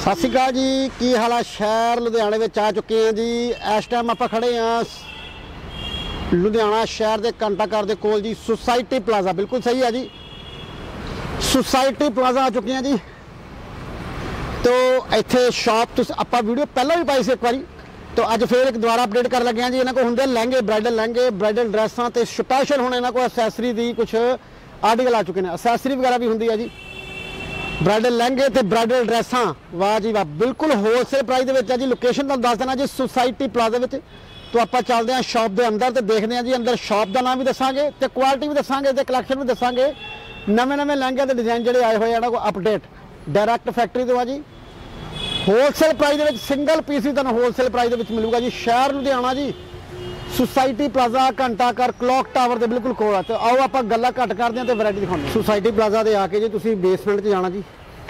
सत श्री अकाल जी, की हाल है। शहर लुधियाने में आ चुके हैं जी। इस टाइम आप खड़े हाँ लुधियाना शहर के घंटा घर के कोल जी, सोसाइटी प्लाजा। बिल्कुल सही है जी, सोसाइटी प्लाजा आ चुके हैं जी। तो इत्थे शॉप आप वीडियो पहले भी पाई से एक बारी, तो अज फिर एक दोबारा अपडेट कर लगे हैं जी। इन्होंने को होंगे लहंगे, ब्राइडल ड्रैसा तो स्पैशल हुण इन्होंने को असैसरी की कुछ आर्टिकल आ चुके हैं। असैसरी वगैरह भी होंगी है जी। ब्राइडल लहंगे तो ब्राइडल ड्रैसा, वाह जी वाह, बिल्कुल होलसेल प्राइस है जी। लोकेशन तुहानूं दस देना जी, सोसाइटी प्लाजा में। तो आप चलते हैं शॉप के अंदर तो देखते हैं जी। अंदर शॉप का नाम भी दसांगे तो क्वालिटी भी दसांगे तो कलैक्शन भी दसांगे। नवे नवे लहंगे के डिजाइन जोड़े आए हुए हैं अपडेट डायरैक्ट फैक्ट्री तो आ जी। होलसेल प्राइस सिंगल पीस भी तुहानूं होलसेल प्राइस मिलूगा जी। शहर लुधियाना जी, सोसाइटी प्लाजा घंटा घर क्लॉक टावर के बिल्कुल कोल है। तो आओ आप गल्लां घट करते हैं तो वैरायटी दिखाते। सोसाइटी प्लाजा के आके जी तुसीं बेसमेंट जाना जी।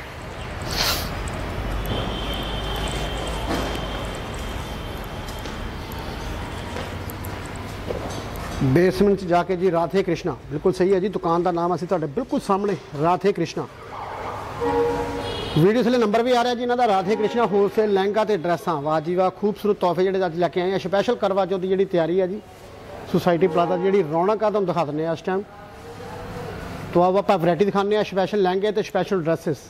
बेसमेंट जाके जी राधे कृष्णा, बिल्कुल सही है जी। दुकान का नाम असीं तुहाडे बिल्कुल सामने राधे कृष्णा। वीडियो थले नंबर भी आ रहा जी इन्हों का। राधे कृष्णा होलसेल लहंगा तो ड्रैसा, वाह जी वाह, खूबसूरत तोहफे जो अज लैके आए हैं। स्पैशल करवा चौथ की जी तैयारी है जी। सोसाइटी प्लाजा जी रौनक तुम दिखा दें इस टाइम। तो अब आप वैरायटी दिखाने स्पैशल लहंगे तो स्पैशल ड्रैसेस।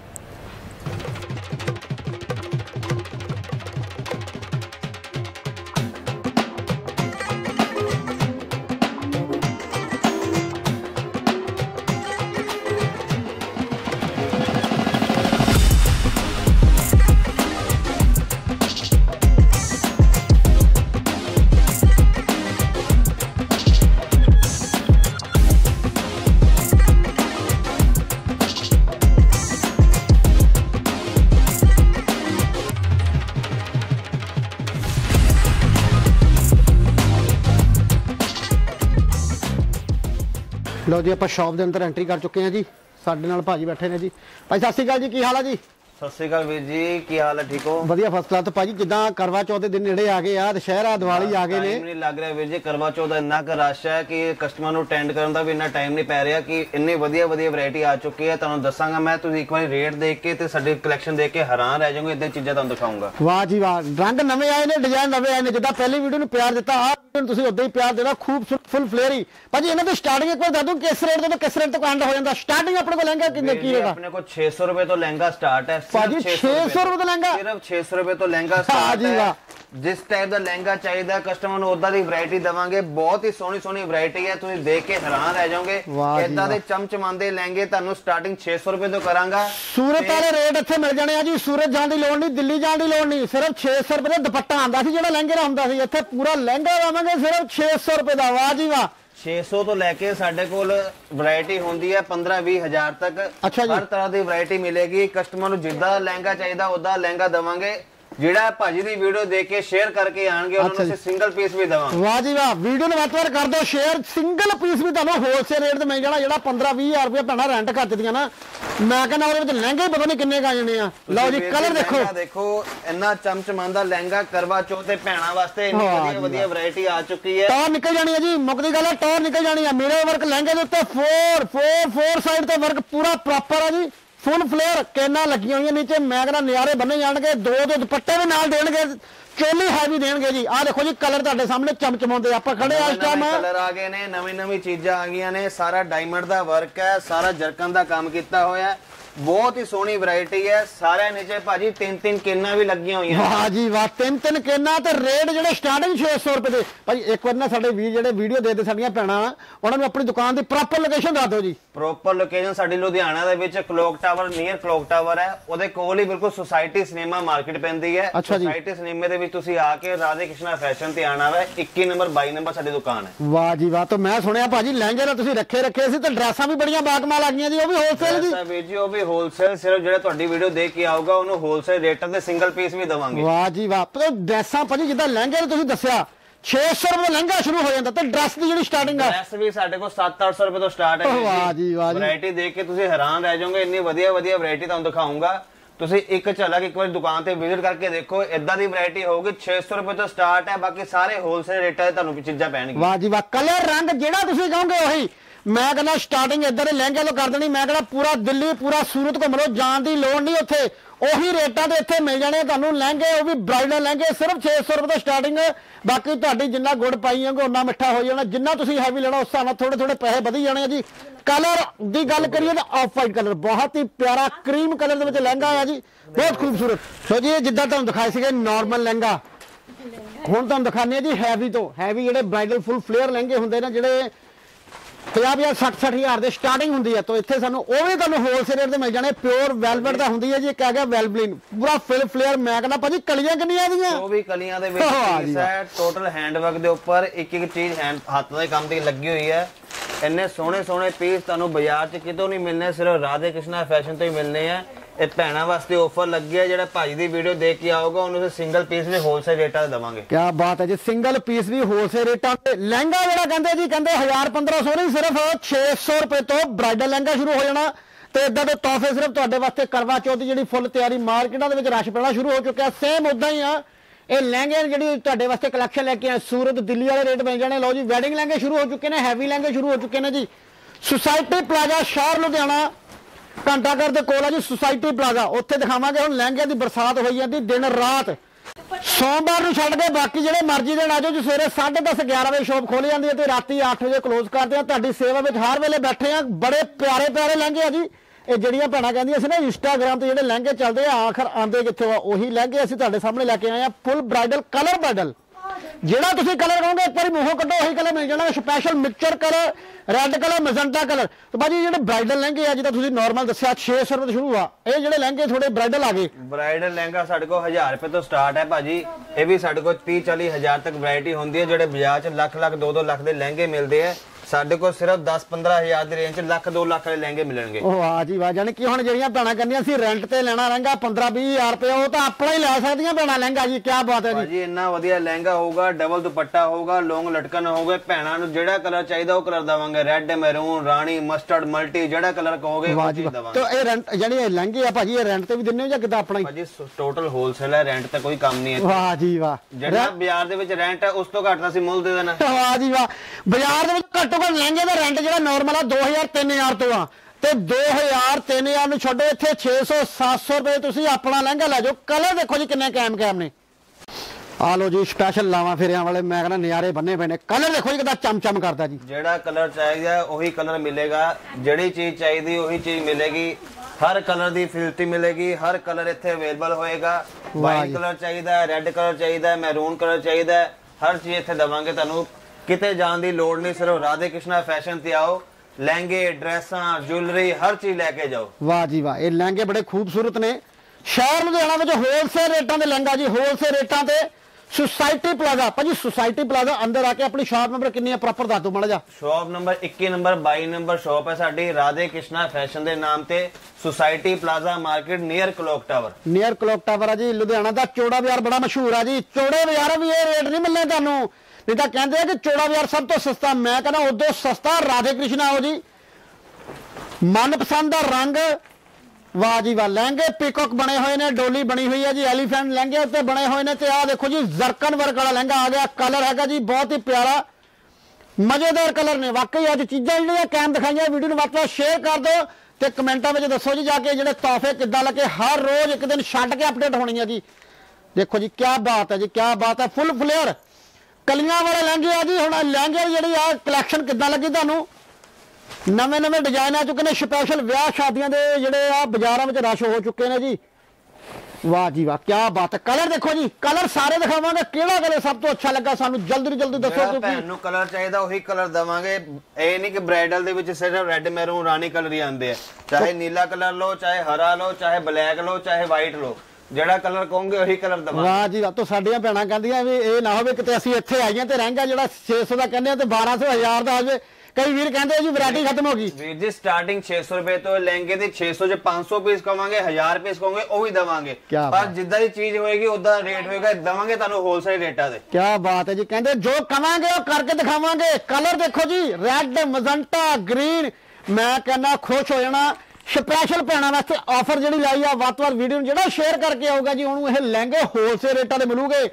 लो जी, आप शॉप के अंदर एंट्री कर चुके हैं जी। साडे नाल भाजी बैठे ने जी। भाई सत श्री अकाल जी, की हाल है जी? सत श्री अकाल वीर जी, की हाल है? ठीक हो? वधिया फर्स्ट क्लास। तो भाजी जिद्दां करवा चौथ के दिन नेड़े आ गए आ, दशहरा दिवाली आ गए ने। नहीं लग रहा वीर जी, करवा चौथ का इन्ना क रश है कि कस्टमर ਨੂੰ ਅਟੈਂਡ ਕਰਨ ਦਾ ਵੀ ਇੰਨਾ ਟਾਈਮ ਨਹੀਂ ਪੈ ਰਿਹਾ ਕਿ ਇੰਨੀ ਵਧੀਆ ਵੈਰਾਈਟੀ ਆ ਚੁੱਕੀ ਹੈ। ਤੁਹਾਨੂੰ ਦੱਸਾਂਗਾ ਮੈਂ, ਤੁਸੀਂ ਇੱਕ ਵਾਰੀ ਰੇਟ ਦੇਖ ਕੇ ਤੇ ਸਾਡੀ ਕਲੈਕਸ਼ਨ ਦੇਖ ਕੇ ਹੈਰਾਨ ਰਹਿ ਜਾਓਗੇ। ਇਦਾਂ ਚੀਜ਼ਾਂ ਤੁਹਾਨੂੰ ਦਿਖਾਉਂਗਾ। ਵਾਹ ਜੀ ਵਾਹ, ਰੰਗ ਨਵੇਂ ਆਏ ਨੇ, ਡਿਜ਼ਾਈਨ ਨਵੇਂ ਆਏ ਨੇ। ਜਿੱਦਾਂ ਪਹਿਲੀ ਵੀਡੀਓ ਨੂੰ ਪਿਆਰ ਦਿੱਤਾ ਆ ਤੁਸੀਂ ਉਦਾਂ ਹੀ ਪਿਆਰ ਦੇਣਾ। ਖੂਬਸੂਰਤ ਫੁੱਲ ਫਲੇਅਰੀ। ਭਾਜੀ ਇਹਨਾਂ ਦੀ ਸਟਾਰਟਿੰਗ ਇੱਕ ਵਾਰ ਦੱਸ ਦਿਓ ਕਿਸ ਰੇਟ ਤੋਂ ਕਿਸ ਰੇਟ ਤੱਕ ਐਂਡ ਹੋ ਜਾਂਦਾ? ਸਟਾਰਟਿੰਗ ਆਪਣੇ ਕੋਲ ਲਹਿੰਗਾ ਕਿੰਨੇ ਕੀ ਹੈਗਾ? ਆਪਣੇ ਕੋਲ 600 ਰੁਪਏ ਤੋਂ ਲਹਿੰਗਾ ਸਟਾਰਟ ਹੈ। ਭਾਜੀ 600 ਰੁਪਏ ਤੋਂ ਲਹਿੰਗਾ? ਸਿਰਫ 600 ਰੁਪਏ ਤੋਂ ਲਹਿੰਗਾ ਸਟਾਰਟ ਹੈ। जिस टाइप का लहंगा चाहिए कस्टमर ਨੂੰ उदा दी वैरायटी देवांगे। बहुत ही सोहनी सोहनी वैरायटी है, तुसीं देख के हैरान रह जाओगे। इदां दे चमचमांदे लहंगे तुहानूं स्टार्टिंग 600 रुपए तो करांगा। सूरत वाले रेट इत्थे मिल जाने जी। सूरत जाने की लोड़ नहीं, दिल्ली जाने की लोड़ नहीं। सिर्फ 600 रुपए का दुपट्टा आंदा सी जिहड़ा लहंगे दा हुंदा सी। इत्थे पूरा लहंगा देवांगे सिर्फ 600 रुपए का। वाह जी वाह। 600 तो लैके साडे कोल वैरायटी होंदी है 15-20 हजार तक। अच्छा जी। हर तरह की वैरायटी मिलेगी। कस्टमर नूं जिद्दां लहंगा चाहिए उदा लहंगा देवांगे। ਜਿਹੜਾ ਭਾਜੀ ਦੀ ਵੀਡੀਓ ਦੇਖ ਕੇ ਸ਼ੇਅਰ ਕਰਕੇ ਆਣਗੇ ਉਹਨਾਂ ਨੂੰ ਅਸੀਂ ਸਿੰਗਲ ਪੀਸ ਵੀ ਦਵਾਂਗੇ। ਵਾਹ ਜੀ ਵਾਹ, ਵੀਡੀਓ ਨੂੰ ਵੱਧ ਕਰ ਦਿਓ ਸ਼ੇਅਰ। ਸਿੰਗਲ ਪੀਸ ਵੀ ਤੁਹਾਨੂੰ ਹੋਲਸੇਲ ਰੇਟ ਤੇ ਮਿਲ ਜਾਣਾ। ਜਿਹੜਾ 15-20 ਹਜ਼ਾਰ ਰੁਪਏ ਭੈਣਾ ਰੈਂਟ ਕਰ ਦਿੱਤੀਆਂ ਨਾ, ਮੈਂ ਕਹਿੰਦਾ ਉਹਦੇ ਵਿੱਚ ਲਹਿੰਗੇ ਪਤਾ ਨਹੀਂ ਕਿੰਨੇ ਕਾ ਜਾਣੇ ਆ। ਲਓ ਜੀ ਕਲਰ ਦੇਖੋ, ਦੇਖੋ ਇੰਨਾ ਚਮਚਮਾਂਦਾ ਲਹਿੰਗਾ ਕਰਵਾ ਚੌਥ ਤੇ ਭੈਣਾ ਵਾਸਤੇ ਇੰਨੀ ਵਧੀਆ ਵਧੀਆ ਵੈਰਾਈਟੀ ਆ ਚੁੱਕੀ ਹੈ। ਟੌਰ ਨਿਕਲ ਜਾਣੀ ਹੈ ਜੀ, ਮੁੱਕਦੀ ਗੱਲ ਹੈ, ਟੌਰ ਨਿਕਲ ਜਾਣੀ ਹੈ। ਮੇਰੇ ਵਰਕ ਲਹਿੰਗੇ ਦੇ ਉੱਤੇ 4 ਸਾਈਡ ਤੇ ਵਰਕ ਪੂਰਾ ਪ੍ਰੋਪਰ ਆ ਜੀ। फुल फ्लेयर केना लगी हुई नीचे। मैं कहना नज़ारे बने जाएंगे। दो दुपट्टे भी नाल देंगे, चोली हैवी देंगे जी। आ देखो जी कलर तुहाडे सामने चमचमाउंदे आप खड़े इस टाइम। कलर आ गए ने, नवी चीज़ां आ गई ने। सारा डायमंड दा वर्क है, सारा जरकन दा काम किया होया है। बहुत ही सोहनी वैरायटी है। सारे नीचे भाजी 3-3 केना भी लगी हुई हैं। वाह जी वाह, 3-3 केना ते रेट जेडे स्टार्टिंग 600 रुपए दे। भाई एक बार ना साडे वीर जेडे वीडियो देखदे साडीਆਂ ਭੈਣਾਂ, ਉਹਨਾਂ ਨੂੰ ਆਪਣੀ ਦੁਕਾਨ ਦੀ ਪ੍ਰੋਪਰ ਲੋਕੇਸ਼ਨ ਦੱਸ ਦਿਓ ਜੀ। ਪ੍ਰੋਪਰ ਲੋਕੇਸ਼ਨ ਸਾਡੀ ਲੁਧਿਆਣਾ ਦੇ ਵਿੱਚ clock tower near clock tower ਹੈ। ਉਹਦੇ ਕੋਲ ਹੀ ਬਿਲਕੁਲ ਸੁਸਾਇਟੀ ਸਿਨੇਮਾ ਮਾਰਕੀਟ ਪੈਂਦੀ ਹੈ। ਸੁਸਾਇਟੀ ਸਿਨੇਮੇ ਦੇ ਵਿੱਚ ਤੁਸੀਂ ਆ ਕੇ ਰਾਧੇ ਕ੍ਰਿਸ਼ਨਾ ਫੈਸ਼ਨ ਤੇ ਆਣਾ ਹੈ। 21 ਨੰਬਰ 22 ਨੰਬਰ ਸਾਡੀ ਦੁਕਾਨ ਹੈ। ਵਾਹ ਜੀ ਵਾਹ। ਤਾਂ ਮੈਂ ਸੁਣਿਆ ਭਾਜੀ ਲਹਿੰਗੇ ਤਾਂ ਤੁਸੀਂ ਰੱਖੇ ਸੀ ਤੇ ਡਰੈਸਾਂ ਵੀ ਬੜੀਆਂ ਬਾਕਮਾਲ ਆ ਗਈਆਂ ਜੀ। ਉਹ ਵੀ ਹੋਲਸੇਲ ਜੀ? ਵੀਰ ਜੀ ਉਹ ਵੀ ਹੋਲਸੇਲ। ਸਿਰਫ ਜਿਹੜਾ ਤੁਹਾਡੀ ਵੀਡੀਓ ਦੇਖ ਕੇ ਆਊਗਾ ਉਹਨੂੰ ਹੋਲਸੇਲ ਰੇਟ ਤੇ ਸਿੰਗਲ ਪੀਸ ਵੀ ਦਵਾਂਗੇ। ਵਾਹ ਜੀ ਵਾਹ। ਪਰ ਡਰੈਸਾਂ ਭਾਜੀ ਜਿੱਦਾਂ ਲਹਿੰਗੇ ਨੇ ਤੁਸੀਂ ਦੱਸਿਆ 600 रुपए लहंगा शुरू हो जाता। तो ड्रेस की ਜਿਹੜੀ ਸਟਾਰਟਿੰਗ ਆ, ड्रेस भी ਸਾਡੇ ਕੋਲ 700-800 रुपए ਤੋਂ ਸਟਾਰਟ ਹੈ। ਵਾਹ ਜੀ ਵਾਹ ਜੀ। ਵੈਰਾਈਟੀ ਦੇਖ ਕੇ ਤੁਸੀਂ ਹੈਰਾਨ ਰਹਿ ਜਾਓਗੇ। ਇੰਨੀ ਵਧੀਆ ਵੈਰਾਈਟੀ ਤੁਹਾਨੂੰ ਦਿਖਾਉਂਗਾ। ਤੁਸੀਂ ਇੱਕ ਝਲਕ ਇੱਕ ਵਾਰ ਦੁਕਾਨ ਤੇ ਵਿਜ਼ਿਟ ਕਰਕੇ ਦੇਖੋ। ਇਦਾਂ ਦੀ ਵੈਰਾਈਟੀ ਹੋਊਗੀ। 600 रुपए ਤੋਂ ਸਟਾਰਟ ਹੈ। ਬਾਕੀ ਸਾਰੇ ਹੋਲਸੇਲ ਰੇਟਾਂ ਤੇ ਤੁਹਾਨੂੰ ਚੀਜ਼ਾਂ ਪੈਣਗੀਆਂ। ਵਾਹ ਜੀ ਵਾਹ। ਕਲਰ ਰੰਗ ਜਿਹੜਾ ਤੁਸੀਂ ਕਹੋਗੇ ਉਹੀ। मैं कहना स्टार्टिंग इधर लहंगे तो कर देनी। मैं कहना पूरा दिल्ली पूरा सूरत घूम लो, जान की लोड़ नहीं। उत्थे ਉਹੀ ਰੇਟਾਂ ਤੇ ਇੱਥੇ ਮਿਲ ਜਾਣੇ ਤੁਹਾਨੂੰ ਲਹਿੰਗੇ, ਉਹ ਵੀ ਬ੍ਰਾਈਡਲ ਲਹਿੰਗੇ ਸਿਰਫ 600 ਰੁਪਏ ਤੋਂ ਸਟਾਰਟਿੰਗ। ਬਾਕੀ ਤੁਹਾਡੀ ਜਿੰਨਾ ਗੁੜ ਪਾਈ ਜਾਂਗੇ ਉਹਨਾਂ ਮਿੱਠਾ ਹੋ ਜਾਣਾ, ਜਿੰਨਾ ਤੁਸੀਂ ਹੈਵੀ ਲੈਣਾ ਉਸ ਹਿਸਾਬ ਨਾਲ ਥੋੜੇ ਥੋੜੇ ਪੈਸੇ ਵਧੀ ਜਾਣੇ ਆ ਜੀ। ਕਲਰ ਦੀ ਗੱਲ ਕਰੀਏ ਤਾਂ ਆਫ ਵਾਈਟ ਕਲਰ ਬਹੁਤ ਹੀ ਪਿਆਰਾ ਕਰੀਮ ਕਲਰ ਦੇ ਵਿੱਚ ਲਹਿੰਗਾ ਆ ਜੀ, ਬਹੁਤ ਖੂਬਸੂਰਤ। ਸੋ ਜੀ ਜਿੱਦਾਂ ਤੁਹਾਨੂੰ ਦਿਖਾਏ ਸੀਗੇ ਨਾਰਮਲ ਲਹਿੰਗਾ, ਹੁਣ ਤੁਹਾਨੂੰ ਦਿਖਾਉਂਦੇ ਆ ਜੀ ਹੈਵੀ ਤੋਂ ਹੈਵੀ ਜਿਹੜੇ ਬ੍ਰਾਈਡਲ ਫੁੱਲ ਫਲੇਅਰ ਲਹਿੰਗੇ ਹੁੰਦੇ ਨੇ ਜਿਹੜੇ 50,000 60,000 ਦੇ ਸਟਾਰਟਿੰਗ ਹੁੰਦੀ ਹੈ। ਤਾਂ ਇੱਥੇ ਸਾਨੂੰ ਉਹ ਵੀ ਤੁਹਾਨੂੰ ਹੋਲਸੇਲ ਰੇਟ ਤੇ ਮਿਲ ਜਾਣੇ। ਪਿਓਰ ਵੈਲਵਟ ਦਾ ਹੁੰਦੀ ਹੈ ਜੀ, ਇੱਕ ਆ ਗਿਆ ਵੈਲਬਲਿਨ ਪੂਰਾ ਫਿਲ ਫਲੇਅਰ। ਮੈਂ ਕਹਿੰਦਾ ਭਾਜੀ ਕਲੀਆਂ ਕਿੰਨੀਆਂ ਦੀਆਂ, ਉਹ ਵੀ ਕਲੀਆਂ ਦੇ ਵਿੱਚ ਪੀਸ ਹੈ। ਟੋਟਲ ਹੈਂਡਵਰਕ ਦੇ ਉੱਪਰ ਇੱਕ ਇੱਕ ਚੀਜ਼ ਹੱਥ ਦੇ ਕੰਮ ਦੀ ਲੱਗੀ ਹੋਈ ਹੈ। ਇੰਨੇ ਸੋਹਣੇ ਸੋਹਣੇ ਪੀਸ ਤੁਹਾਨੂੰ ਬਾਜ਼ਾਰ 'ਚ ਕਿਤੋਂ ਨਹੀਂ ਮਿਲਣੇ, ਸਿਰਫ ਰਾਧੇ ਕ੍ਰਿਸ਼ਨਾ ਫੈਸ਼ਨ ਤੋਂ ਹੀ ਮਿਲਣੇ ਆ। ਇਹ ਭੈਣਾਂ ਵਾਸਤੇ ਆਫਰ ਲੱਗੀ ਹੈ, ਜਿਹੜਾ ਭਾਜੀ ਦੀ ਵੀਡੀਓ ਦੇਖ ਕੇ ਆਊਗਾ ਉਹਨੂੰ ਸਿੰਗਲ ਪੀਸ ਵੀ ਹੋਲਸੇਲ ਰੇਟਾਂ ਤੇ ਦੇਵਾਂਗੇ। ਕੀ ਬਾਤ ਹੈ ਜੀ, ਸਿੰਗਲ ਪੀਸ ਵੀ ਹੋਲਸੇਲ ਰੇਟਾਂ ਤੇ। ਲਹਿੰਗਾ ਜਿਹੜਾ ਕਹਿੰਦੇ ਜੀ ਕਹਿੰਦੇ 1000-1500 ਨਹੀਂ, ਸਿਰਫ 600 ਰੁਪਏ ਤੋਂ ਬ੍ਰਾਈਡਲ ਲਹਿੰਗਾ ਸ਼ੁਰੂ ਹੋ ਜਾਣਾ। ਤੇ ਇਦਾਂ ਦੇ ਤੋਹਫੇ ਸਿਰਫ ਤੁਹਾਡੇ ਵਾਸਤੇ ਕਰਵਾ ਚੌਥ ਦੀ ਜਿਹੜੀ ਫੁੱਲ ਤਿਆਰੀ ਮਾਰਕੀਟਾਂ ਦੇ ਵਿੱਚ ਰਸ਼ ਪੈਣਾ ਸ਼ੁਰੂ ਹੋ ਚੁੱਕਿਆ। ਸੇਮ ਉਦਾਂ ਹੀ ਆ ਇਹ ਲਹਿੰਗੇ ਜਿਹੜੀ ਤੁਹਾਡੇ ਵਾਸਤੇ ਕਲੈਕਸ਼ਨ ਲੈ ਕੇ ਆਏ ਸੂਰਤ ਦਿੱਲੀ ਵਾਲੇ ਰੇਟ ਮਿਲ ਜਾਣੇ। ਲਓ ਜੀ ਵੈਡਿੰਗ ਲਹਿੰਗੇ ਸ਼ੁਰੂ ਹੋ ਚੁੱਕੇ ਨੇ, ਹੈਵੀ ਲਹਿੰਗੇ ਸ਼ੁਰੂ ਹੋ ਚੁੱਕੇ ਨੇ ਜੀ। ਸੁਸਾਇਟੀ ਪਲਾਜ਼ਾ ਸ਼ਹਿਰ ਲੁਧਿਆਣਾ ਘੰਟਾਘਰ ਦੇ ਕੋਲ ਆ ਜੀ ਸੁਸਾਇਟੀ ਪਲਾਜ਼ਾ, ਉੱਥੇ ਦਿਖਾਵਾਂਗੇ। ਹੁਣ ਲਹਿੰਗਿਆਂ ਦੀ ਬਰਸਾਤ ਹੋਈ ਜਾਂਦੀ ਦਿਨ ਰਾਤ, ਸੋਮਵਾਰ ਨੂੰ ਛੱਡ ਕੇ ਬਾਕੀ ਜਿਹੜੇ ਮਰਜ਼ੀ ਦਿਨ ਆ ਜਾਓ ਜੀ। ਸਵੇਰੇ 10:30-11 ਵਜੇ ਸ਼ੋਪ ਖੋਲ ਜਾਂਦੀ ਹੈ ਤੇ ਰਾਤੀ 8 ਵਜੇ ਕਲੋਜ਼ ਕਰਦੇ ਆ। ਤੁਹਾਡੀ ਸੇਵਾ ਵਿੱਚ ਹਰ ਵੇਲੇ ਬੈਠੇ ਆ। ਬੜੇ ਪਿਆਰੇ ਪਿਆਰੇ ਲਹਿੰਗੇ ਆ ਜੀ। ਇਹ ਜਿਹੜੀਆਂ ਭੈਣਾਂ ਕਹਿੰਦੀਆਂ ਸੀ ਨਾ ਇੰਸਟਾਗ੍ਰਾਮ ਤੇ ਜਿਹੜੇ ਲਹਿੰਗੇ ਚੱਲਦੇ ਆ, ਆਖਰ ਆਂਦੇ ਕਿੱਥੋਂ ਆ, ਉਹੀ ਲਹਿੰਗੇ ਅਸੀਂ ਤੁਹਾਡੇ ਸਾਹਮਣੇ ਲੈ ਕੇ ਆਏ ਆ। ਫੁੱਲ ਬ੍ਰਾਈਡਲ ਕਲਰ ਬ੍ਰਾਈਡਲ, ਜਿਹੜਾ ਤੁਸੀਂ ਕਲਰ ਕਹੋਗੇ ਇੱਕ ਵਾਰੀ ਮੂੰਹੋਂ ਕੱਢੋ ਉਹੀ ਕਲਰ ਮਿਲ ਜਾਣਾ। Special mixture colour, red colour, magenta colour. ਤੇ ਬਾਜੀ ਜਿਹੜੇ ਬ੍ਰਾਈਡਲ ਲਹਿੰਗੇ ਆ ਜਿੱਦਾਂ ਤੁਸੀਂ ਨਾਰਮਲ ਦੱਸਿਆ 600 ਰੁਪਏ ਤੋਂ ਸ਼ੁਰੂ ਆ, ਇਹ ਜਿਹੜੇ ਲਹਿੰਗੇ ਥੋੜੇ ਬ੍ਰਾਈਡਲ ਆ ਗਏ। ਬ੍ਰਾਈਡਲ ਲਹਿੰਗਾ ਸਾਡੇ ਕੋਲ 1000 ਰੁਪਏ ਤੋਂ ਸਟਾਰਟ ਹੈ ਭਾਜੀ। ਇਹ ਵੀ ਸਾਡੇ ਕੋਲ 30-40 ਹਜ਼ਾਰ ਤੱਕ ਵੈਰਾਈਟੀ ਹੁੰਦੀ ਹੈ। ਜਿਹੜੇ ਬਾਜ਼ਾਰ 'ਚ ਲੱਖ 2-2 ਲੱਖ ਦੇ ਲਹਿੰਗੇ ਮਿਲਦੇ ਆ, ਸਾਡੇ ਕੋਲ ਸਿਰਫ 10-15 ਹਜ਼ਾਰ ਦੀ ਰੇਂਜ 'ਚ 1-2 ਲੱਖ ਦੇ ਲਹਿੰਗੇ ਮਿਲਣਗੇ। ਉਹ ਵਾਹ ਜੀ ਵਾਹ, ਜਾਨੀ ਕਿ ਹੁਣ ਜਿਹੜੀਆਂ ਭੈਣਾਂ ਕਹਿੰਦੀਆਂ ਸੀ ਰੈਂਟ ਤੇ ਲੈਣਾ ਲਹਿੰਗਾ 15-20 ਹਜ਼ਾਰ ਰੁਪਏ, ਉਹ ਤਾਂ ਆਪਣਾ ਹੀ ਲੈ ਸਕਦੀਆਂ ਭੈਣਾਂ ਲਹਿੰਗਾ ਜੀ। ਕੀ ਬਾਤ ਹੈ ਜੀ ਭਾਜੀ, ਇੰਨਾ ਵਧੀਆ ਲਹਿੰਗਾ ਹੋਊਗਾ, ਡਬਲ ਦੁਪੱਟਾ ਹੋਊਗਾ, ਲੌਂਗ ਲਟਕਣ ਹੋਊਗਾ। ਭੈਣਾਂ ਨੂੰ ਜਿਹੜਾ ਕਲਰ ਚਾਹੀਦਾ ਉਹ ਕਲਰ ਦੇਵਾਂਗੇ। ਰੈੱਡ, ਮੈਰੂਨ, ਰਾਣੀ, ਮਸਟਰਡ, ਮਲਟੀ, ਜਿਹੜਾ ਕਲਰ ਕਹੋਗੇ ਉਹ ਚੀਜ਼ ਦੇਵਾਂਗੇ। ਤਾਂ ਇਹ ਰੈਂਟ ਜਿਹੜੀ ਇਹ ਲਹਿੰਗੇ ਆ ਭਾਜੀ, ਇਹ ਰੈਂਟ ਤੇ ਵੀ ਦਿੰਦੇ ਹੋ ਜਾਂ ਕਿਦਾਂ ਆਪਣਾ ਹੀ? ਭਾਜੀ ਟੋਟਲ ਹੋਲਸੇਲ ਹੈ, ਰੈਂਟ ਤੇ ਕੋਈ ਕੰਮ ਨਹੀਂ ਹੈ। ਵਾਹ ਜੀ ਵਾਹ, ਜਿਹੜਾ ਬਾਜ਼ਾਰ ਦੇ ਵਿੱਚ ਰੈਂਟ ਹੈ ਉਸ ਤੋਂ ਘੱਟ ਅਸੀਂ ਮੁੱਲ ਦੇ ਦੇਣਾ। ਵਾਹ ਜੀ ਵਾਹ, ਬਾਜ਼ਾਰ ਦੇ ਵਿੱਚ ਘੱਟੋ ਘੱਟ ਲਹਿੰਗੇ ਦਾ ਰੈਂਟ ਜਿਹੜਾ ਨਾਰਮਲ ਆ 2000-3000 ਤੋਂ ਆ, ਤੇ 2000-3000 ਨੂੰ ਛੱਡੋ ਇੱਥੇ 600-700 ਰੁਪਏ ਤੁਸੀਂ ਆਪਣਾ ਲਹਿੰਗਾ ਲੈ ਜਾਓ। ਕਲਰ ਦੇਖੋ ਜੀ ਕਿੰਨੇ ਕੈਮ ਨੇ। ਆ ਲੋ ਜੀ ਸਪੈਸ਼ਲ ਲਾਵਾਂ ਫੇਰਿਆਂ ਵਾਲੇ, ਮੈਂ ਕਹਿੰਦਾ ਨਜ਼ਾਰੇ ਬੰਨੇ ਪਏ ਨੇ। ਕਲਰ ਦੇਖੋ ਜੀ ਕਿਦਾਂ ਚਮਚਮ ਕਰਦਾ ਜੀ। ਜਿਹੜਾ ਕਲਰ ਚਾਹੀਦਾ ਉਹੀ ਕਲਰ ਮਿਲੇਗਾ, ਜਿਹੜੀ ਚੀਜ਼ ਚਾਹੀਦੀ ਉਹੀ ਚੀਜ਼ ਮਿਲੇਗੀ। ਹਰ ਕਲਰ ਦੀ ਫਿਲਟੀ ਮਿਲੇਗੀ, ਹਰ ਕਲਰ ਇੱਥੇ ਅਵੇਲੇਬਲ ਹੋਏਗਾ। ਵਾਈਟ ਕਲਰ ਚਾਹੀਦਾ, ਰੈੱਡ ਕਲਰ ਚਾਹੀਦਾ, ਮੈਰੂਨ ਕਲਰ ਚਾਹੀਦਾ, ਹਰ ਚੀਜ਼ ਇੱਥੇ ਦੇਵਾਂਗੇ ਤੁਹਾਨੂੰ। ਕਿਤੇ ਜਾਣ ਦੀ ਲੋੜ ਨਹੀਂ, ਸਿਰਫ ਰਾਧੇ ਕ੍ਰਿਸ਼ਨਾ ਫੈਸ਼ਨ ਤੇ ਆਓ। ਲਹਿੰਗੇ, ਡਰੈਸਾਂ, ਜੁਐਲਰੀ ਹਰ ਚੀਜ਼ ਲੈ ਕੇ ਜਾਓ। ਵਾਹ ਜੀ ਵਾਹ, ਇਹ ਲਹਿੰਗੇ ਬੜੇ ਖੂਬਸੂਰਤ ਨੇ। ਸ਼ਹਿਰ ਲੁਧਿਆਣਾ ਵਿੱਚ ਹੋਲਸੇਲ ਰੇਟਾਂ ਦੇ ਲਹਿੰਗਾ ਜੀ, ਹੋਲਸੇਲ ਰੇਟਾਂ ਤੇ ਸੁਸਾਇਟੀ ਪਲਾਜ਼ਾ। ਭਾਜੀ ਸੁਸਾਇਟੀ ਪਲਾਜ਼ਾ ਅੰਦਰ ਆ ਕੇ ਆਪਣੀ ਸ਼ਾਪ ਨੰਬਰ ਕਿੰਨੀ ਹੈ ਪ੍ਰੋਪਰ ਦੱਸ ਦਿਓ ਮਾੜਾ ਜਿਹਾ। Shop number 21 number 22 number shop ਹੈ ਸਾਡੀ, ਰਾਧੇ ਕ੍ਰਿਸ਼ਨਾ ਫੈਸ਼ਨ ਦੇ ਨਾਮ ਤੇ, society plaza market near clock tower. Near clock tower ਆ ਜੀ। ਲੁਧਿਆਣਾ ਦਾ ਚੌੜਾ ਬਾਜ਼ਾਰ ਬੜਾ ਮਸ਼ਹੂਰ ਆ ਜੀ। ਚੌੜੇ ਬਾਜ਼ਾਰ ਵੀ ਇਹ ਰੇਟ ਨਹੀਂ ਮਿਲਣੇ ਤੁਹਾਨੂੰ, ਨਹੀਂ ਤਾਂ ਕਹਿੰਦੇ ਆ ਕਿ ਚੌੜਾ ਬਾਜ਼ਾਰ ਸਭ ਤੋਂ ਸਸਤਾ। ਮੈਂ ਕਹਿੰਦਾ ਉਦੋਂ ਸਸਤਾ ਰਾਧੇ ਕ੍ਰਿਸ਼ਨਾ ਆਓ ਜੀ। ਮਨਪਸੰਦ ਦਾ ਰੰਗ, ਵਾਹ ਜੀ ਵਾਹ। ਲਹਿੰਗੇ ਪੀਕੌਕ ਬਣੇ ਹੋਏ ਨੇ, ਡੋਲੀ ਬਣੀ ਹੋਈ ਹੈ ਜੀ, ਐਲੀਫੈਂਟ ਲਹਿੰਗੇ ਉੱਤੇ ਬਣੇ ਹੋਏ ਨੇ। ਤੇ ਆਹ ਦੇਖੋ ਜੀ ਜ਼ਰਕਨ ਵਰਕ ਵਾਲਾ ਲਹਿੰਗਾ ਆ ਗਿਆ। ਕਲਰ ਹੈਗਾ ਜੀ ਬਹੁਤ ਹੀ ਪਿਆਰਾ, ਮਜ਼ੇਦਾਰ ਕਲਰ ਨੇ ਵਾਕਈ। ਅੱਜ ਚੀਜ਼ਾਂ ਜਿਹੜੀਆਂ ਕੈਮ ਦਿਖਾਈਆਂ, ਵੀਡੀਓ ਨੂੰ ਵੱਧ ਤੋਂ ਵੱਧ ਸ਼ੇਅਰ ਕਰ ਦਿਓ ਤੇ ਕਮੈਂਟਾਂ ਵਿੱਚ ਦੱਸੋ ਜੀ ਜਾ ਕੇ ਜਿਹੜੇ ਤੋਹਫੇ ਕਿੱਦਾਂ ਲੱਗੇ। ਹਰ ਰੋਜ਼ ਇੱਕ ਦਿਨ ਛੱਡ ਕੇ ਅਪਡੇਟ ਹੋਣੀ ਹੈ ਜੀ। ਦੇਖੋ ਜੀ ਕੀ ਬਾਤ ਹੈ ਜੀ, ਕੀ ਬਾਤ ਹੈ। ਫੁੱਲ ਫਲੇਅਰ ਕਲੀਆਂ ਵਾਲੇ ਲਹਿੰਗੇ ਆ ਜੀ। ਹੁਣ ਲਹਿੰਗੇ ਜਿਹੜੀ ਆ ਕਲੈਕਸ਼ਨ ਕਿੱਦਾਂ ਲੱਗੀ ਤੁਹਾਨੂੰ? ਨਵੇਂ ਡਿਜ਼ਾਈਨ ਆ ਚੁੱਕੇ ਨੇ, ਸਪੈਸ਼ਲ ਵਿਆਹ ਸ਼ਾਦੀਆਂ ਦੇ ਜਿਹੜੇ ਆ ਬਾਜ਼ਾਰਾਂ ਵਿੱਚ ਰਸ਼ ਹੋ ਚੁੱਕੇ ਨੇ ਜੀ। ਵਾਹ ਜੀ ਵਾਹ, ਕੀ ਬਾਤ ਹੈ। ਕਲਰ ਦੇਖੋ ਜੀ, ਕਲਰ ਸਾਰੇ ਦਿਖਾਵਾਂਗੇ। ਕਿਹੜਾ ਕਲਰ ਸਭ ਤੋਂ ਅੱਛਾ ਲੱਗਾ ਸਾਨੂੰ ਜਲਦੀ ਦੱਸੋ। ਭੈਣ ਨੂੰ ਕਲਰ ਚਾਹੀਦਾ ਉਹੀ ਕਲਰ ਦੇਵਾਂਗੇ। ਇਹ ਨਹੀਂ ਕਿ ਬ੍ਰਾਈਡਲ ਦੇ ਵਿੱਚ ਸਿਰਫ ਰੈੱਡ, ਮੈਰੂਨ, ਰਾਣੀ ਕਲਰ ਹੀ ਆਉਂਦੇ ਆ। ਚਾਹੇ ਨੀਲਾ ਕਲਰ ਲਓ, ਚਾਹੇ ਹਰਾ ਲਓ, ਚਾਹੇ ਬਲੈਕ ਲਓ, ਚਾਹੇ ਵਾਈਟ ਲਓ, ਜਿਹੜਾ ਕਲਰ ਕਹੋਗੇ ਉਹੀ ਕਲਰ ਦਵਾਂਗੇ। ਵਾਹ ਜੀ ਵਾਹ। ਤੋਂ ਸਾਡੀਆਂ ਭੈਣਾਂ ਕਹਿੰਦੀਆਂ ਵੀ ਇਹ ਨਾ ਹੋਵੇ ਕਿਤੇ ਅਸੀਂ ਇੱਥੇ ਆਈਆਂ ਤੇ ਲਹਿੰਗਾ ਜਿਹੜਾ 600 ਦਾ ਕਹਿੰਦੇ ਆ ਤੇ 1200 1000 ਦਾ ਆ ਜਾਵੇ। ਕਈ ਵੀਰ ਕਹਿੰਦੇ ਜੀ ਵੈਰਾਈਟੀ ਖਤਮ ਹੋ ਗਈ। ਵੀਰ ਜੀ ਸਟਾਰਟਿੰਗ 600 ਰੁਪਏ ਤੋਂ ਲਹਿੰਗੇ ਦੀ 600 ਚ 500 ਪੀਸ ਕਵਾਂਗੇ, 1000 ਪੀਸ ਕਹੋਗੇ ਉਹ ਵੀ ਦਵਾਂਗੇ। ਪਰ ਜਿੱਦਾਂ ਦੀ ਚੀਜ਼ ਹੋਏਗੀ ਉਦਾਂ ਰੇਟ ਹੋਏਗਾ, ਦਵਾਂਗੇ ਤੁਹਾਨੂੰ ਹੋਲਸੇਲ ਰੇਟਾਂ ਦੇ। ਕੀ ਬਾਤ ਹੈ ਜੀ। ਕਹਿੰਦੇ ਜੋ ਕਵਾਂਗੇ ਉਹ ਕਰਕੇ ਦਿਖਾਵਾਂਗੇ। ਕਲਰ ਦੇਖੋ ਜੀ, ਰੈੱਡ, ਮੈਜੈਂਟਾ, ਗ੍ਰੀਨ। ਮੈਂ ਕਹਿੰਦਾ ਖੁਸ਼ ਹੋ ਜਾਣਾ। ਸਪੈਸ਼ਲ ਭੈਣਾਂ ਵਾਸਤੇ ਆਫਰ ਜਿਹੜੀ ਲਾਈ ਆ, ਵੱਧ ਤੋਂ ਵੱਧ ਵੀਡੀਓ ਨੂੰ ਜਿਹੜਾ ਸ਼ੇਅਰ ਕਰਕੇ ਆਊਗਾ ਜੀ ਉਹਨੂੰ ਇਹ ਲਹਿੰਗੇ ਹੋਲਸੇਲ ਰੇਟਾਂ ਦੇ ਮਿਲੂਗੇ।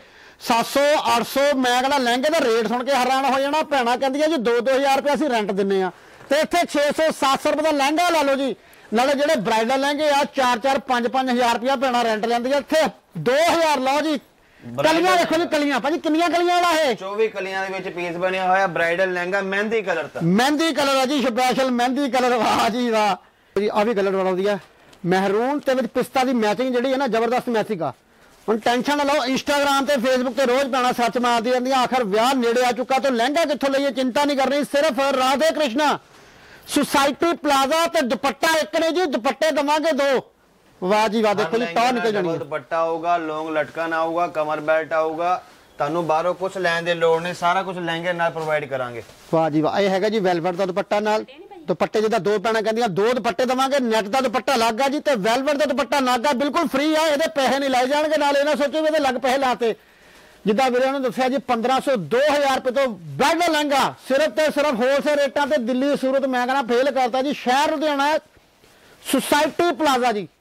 700-800। ਮੈਂ ਕਹਿੰਦਾ ਲਹਿੰਗੇ ਦਾ ਰੇਟ ਸੁਣ ਕੇ ਹੈਰਾਨ ਹੋ ਜਾਣਾ। ਭੈਣਾਂ ਕਹਿੰਦੀਆਂ ਜੀ 2-2000 ਰੁਪਏ ਅਸੀਂ ਰੈਂਟ ਦਿੰਨੇ ਆ ਤੇ ਇੱਥੇ 600-700 ਰੁਪਏ ਦਾ ਲਹਿੰਗਾ ਲਾ ਲਓ ਜੀ। ਨਾਲੇ ਜਿਹੜੇ ਬ੍ਰਾਈਡਲ ਲਹਿੰਗੇ ਆ 4-4 5-5 ਹਜ਼ਾਰ ਰੁਪਇਆ ਪੈਣਾ ਰੈਂਟ ਲੈਂਦੀ ਆ, ਇੱਥੇ 2000 ਲਓ ਜੀ। ਕਲੀਆਂ ਦੇਖੋ ਜੀ, ਕਲੀਆਂ ਭਾਜੀ ਕਿੰਨੀਆਂ ਕਲੀਆਂ ਵਾਲਾ ਇਹ 24 ਕਲੀਆਂ ਦੇ ਵਿੱਚ ਪੀਸ ਬਣਿਆ ਹੋਇਆ ਬ੍ਰਾਈਡਲ ਲਹਿੰਗਾ ਮਹਿੰਦੀ ਕਲਰ ਦਾ। ਮਹਿੰਦੀ ਕਲਰ ਆ ਜੀ, ਸਪੈਸ਼ਲ ਮਹਿੰਦੀ ਕਲਰ। ਵਾਹ ਜੀ ਵਾਹ ਜੀ, ਆ ਵੀ ਕਲਰ ਬੜਾ ਵਧੀਆ ਮਹਿਰੂਨ ਤੇ ਵਿੱਚ ਪਿਸਤਾ ਦੀ ਮੈਚਿੰਗ ਜਿਹੜੀ ਹੈ ਨਾ ਜ਼ਬਰਦਸਤ ਮੈਚਿੰਗ ਆ। ਹੁਣ ਟੈਨਸ਼ਨ ਨਾ ਲਓ, ਇੰਸਟਾਗ੍ਰਾਮ ਤੇ ਫੇਸਬੁੱਕ ਤੇ ਰੋਜ਼ ਪੈਣਾ ਸੱਚ ਮਾਰਦੀ ਰਹਿੰਦੀਆਂ, ਆਖਰ ਵਿਆਹ ਨੇੜੇ ਆ ਚੁੱਕਾ ਤੇ ਲਹਿੰਗਾ ਕਿੱਥੋਂ ਲਈਏ, ਚਿੰਤਾ ਨਹੀਂ ਕਰਨੀ। ਸਿਰਫ ਰਾਧੇ ਕ੍ਰਿਸ਼ਨਾ ਸੁਸਾਇਟੀ ਪਲਾਜ਼ਾ ਤੇ ਦੁਪੱਟਾ ਇੱਕ ਨੇ ਜੀ, ਦੁਪੱਟੇ ਦਵਾਂਗੇ 2। ਵਾਹ ਜੀ ਵਾਹ, ਦੇਖੋ ਜੀ ਤਾਂ ਨਿਕਲ ਜਾਣੀ। ਦੁਪੱਟਾ ਆਊਗਾ, ਲੌਂਗ ਲਟਕਣ ਆਊਗਾ, ਕਮਰ ਬੈਲਟ ਆਊਗਾ, ਤੁਹਾਨੂੰ ਬਾਹਰੋਂ ਕੁਝ ਲੈਣ ਦੀ ਲੋੜ ਨਹੀਂ, ਸਾਰਾ ਕੁਝ ਲਹਿੰਗੇ ਨਾਲ ਪ੍ਰੋਵਾਈਡ ਕਰਾਂਗੇ। ਵਾਹ ਜੀ ਵਾਹ, ਇਹ ਹੈਗਾ ਜੀ ਵੈਲਵਟ ਦਾ ਦੁਪੱਟਾ ਨਾਲ। ਦੁਪੱਟੇ ਜਿਹਦਾ 2 ਭੈਣਾਂ ਕਹਿੰਦੀਆਂ 2 ਦੁਪੱਟੇ ਦਵਾਂਗੇ। ਨੈਟ ਦਾ ਦੁਪੱਟਾ ਲੱਗਾ ਜੀ ਤੇ ਵੈਲਵਟ ਦਾ ਦੁਪੱਟਾ ਲੱਗਾ, ਬਿਲਕੁਲ ਫ੍ਰੀ ਆ, ਇਹਦੇ ਪੈਸੇ ਨਹੀਂ ਲਾਏ ਜਾਣਗੇ। ਨਾਲ ਇਹ ਨਾ ਸੋਚੋ ਵੀ ਇਹਦੇ ਲੱਗ ਪੈਸੇ ਲਾਤੇ। ਜਿੱਦਾਂ ਵੀਰਾਂ ਨੇ ਦੱਸਿਆ ਜੀ 1500 2000 ਰੁਪਏ ਤੋਂ ਬ੍ਰਾਈਡਲ ਲਹਿੰਗਾ ਸਿਰਫ ਤੇ ਸਿਰਫ ਹੋਲਸੇਲ ਰੇਟਾਂ ਤੇ ਦਿੱਲੀ ਸੂਰਤ ਮੈਂ ਕਹਿੰਦਾ ਫੇਲ ਕਰਤਾ ਜੀ। ਸ਼ਹਿਰ ਲੁਧਿਆਣਾ ਸੁਸਾਇਟੀ ਪਲਾਜ਼ਾ ਜੀ।